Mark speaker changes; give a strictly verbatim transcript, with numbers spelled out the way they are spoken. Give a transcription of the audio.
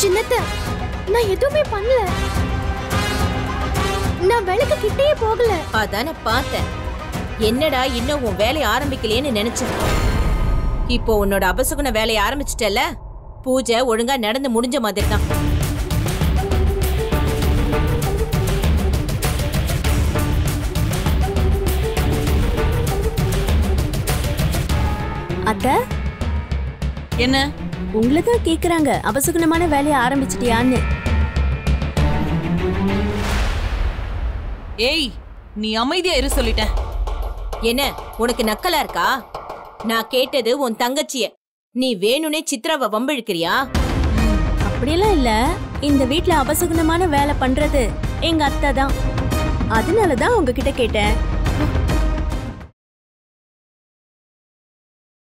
Speaker 1: என்னத்த நான் எதுவுமே பண்ணல. நான் வேலைக்கு கிட்டே போகல.
Speaker 2: அதானே பார்த்தேன். என்னடா இன்னும் உன் வேலையை ஆரம்பிக்கலையேன்னு நினைச்சேன். இப்போ உன்னோட அபசகுன வேலையை ஆரம்பிச்சிட்டல. பூஜை ஒழுங்கா நடந்து முடிஞ்ச மாதிரி தான்.
Speaker 3: அத்த
Speaker 4: என்ன?
Speaker 3: உங்களதான் கேக்குறாங்க, அபசகுனமான வேலையை ஆரம்பிச்சிட்டியான்னு.
Speaker 4: ஏய், நீ அமைதியா இரு சொல்லிட்டேன்.
Speaker 2: என்ன உனக்கு நக்கலா இருக்கா? நான் கேட்டது உன் தங்கச்சிய. நீ வேணும்னே சித்ராவை வம்பிழுக்கிறியா?
Speaker 3: அப்படியெல்லாம் இல்ல. இந்த வீட்ல அபசகுனமான வேலை பண்றது எங்க அத்தை தான். அதனாலதான் உங்ககிட்ட கேட்டேன்.